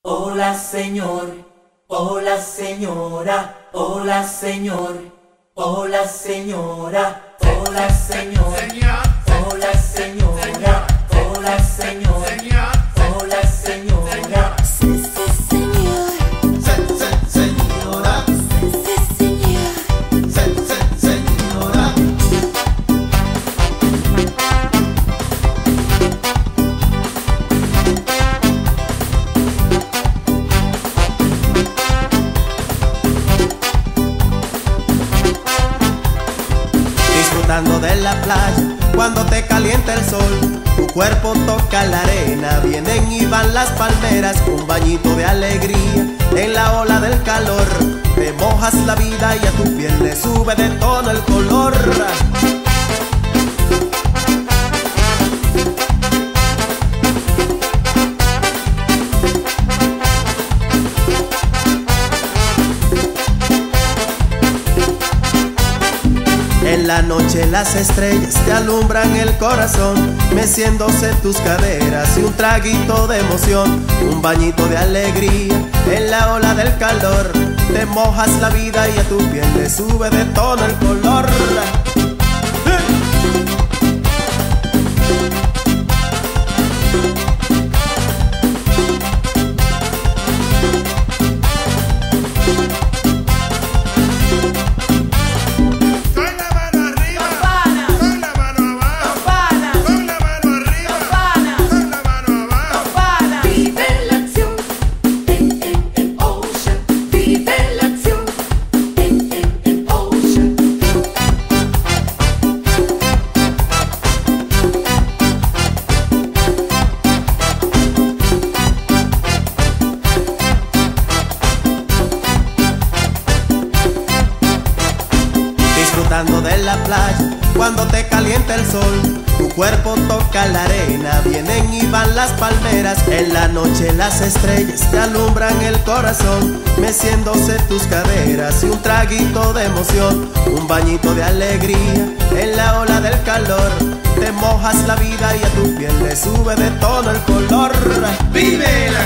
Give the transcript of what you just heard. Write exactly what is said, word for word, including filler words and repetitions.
Hola señor, hola señora, hola señor, hola señora, hola señor, hola señora, hola señor, hola señora. Sí, sí, señor. Se, se, señora. Sí, sí, señor. Se, se, señora. Disfrutando de la playa cuando te calienta el sol, tu cuerpo toca la arena, vienen y van las palmeras, un bañito de alegría en la ola del calor, te mojas la vida y a tu piel le sube de tono el color. En la noche las estrellas te alumbran el corazón, meciéndose tus caderas y un traguito de emoción, un bañito de alegría en la ola del calor, te mojas la vida y a tu piel le sube de tono el color. Disfrutando de la playa cuando te calienta el sol, tu cuerpo toca la arena, vienen y van las palmeras, en la noche las estrellas te alumbran el corazón, meciéndose tus caderas y un traguito de emoción, un bañito de alegría en la ola del calor, te mojas la vida y a tu piel le sube de tono el color. ¡Vive la